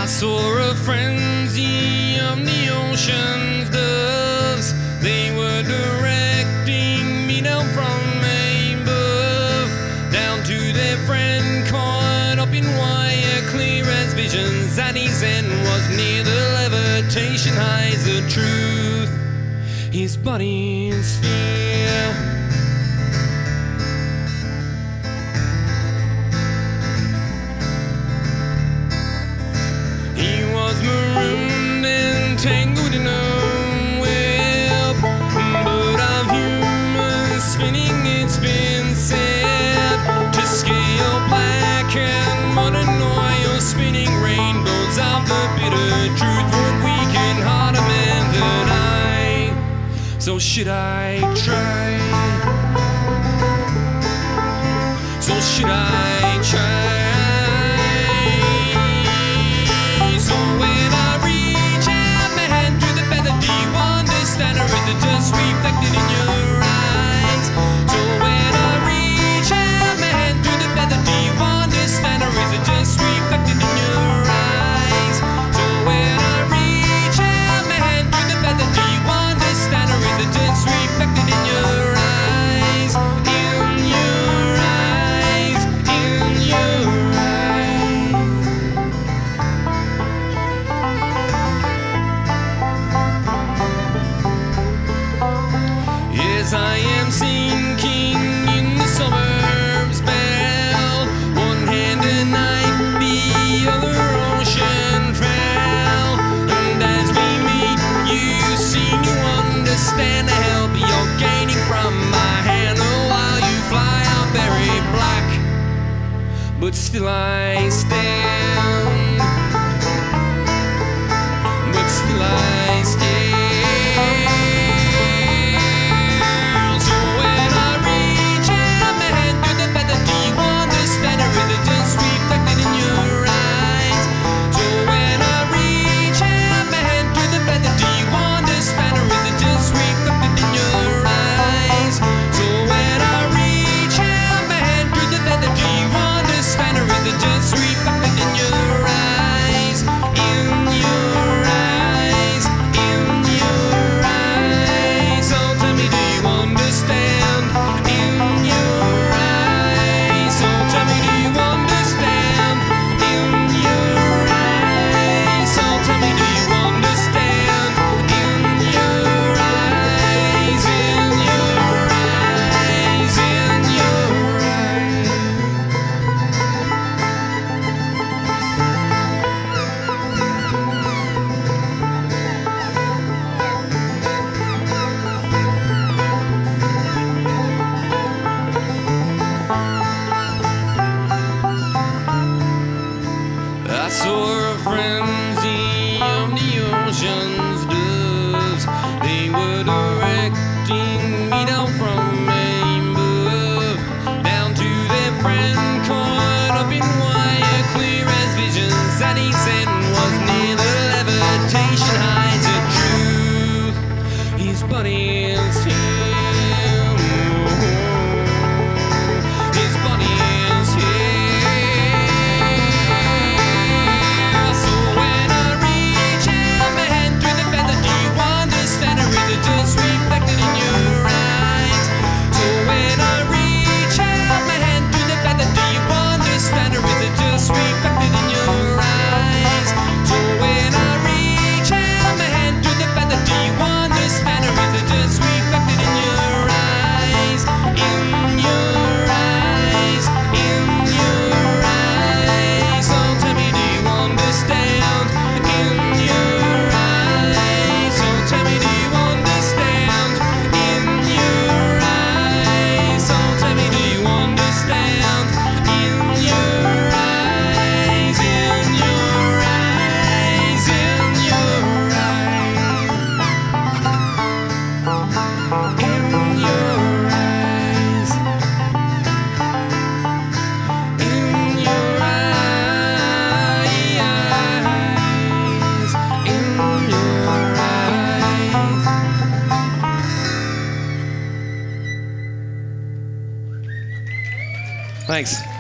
saw a frenzy of the ocean's doves. They were directing me down from above, down to their friend caught up in wire, clear as visions at his end was near the levitation highs of truth. His body in sphere. He was marooned and tangled in a web, but of humor spinning it's been said to scale black and modern oil, spinning rainbows of the bitter truth would weaken harder man than I. So should I try? So should I try? Just reflected in your eyes. So when I reach out my hand through the feather, do you understand, or is it just reflected in your eyes? So when I reach out my hand through the feather, do you understand, or is it just reflected in your eyes? In your eyes, in your Yes, I am sinking in the suburbs, bell. One hand a knife, the other ocean fell. And as we meet, you seem to understand the help you're gaining from my hand. Oh, while you fly, I'm very black, but still I stand. But still I stand. I saw a frenzy of the ocean's doves. They were directing me down from above, down to their friend caught up in wire, clear as visions that he said was near the levitation highs of truth. His body is here. His body is here. Thanks.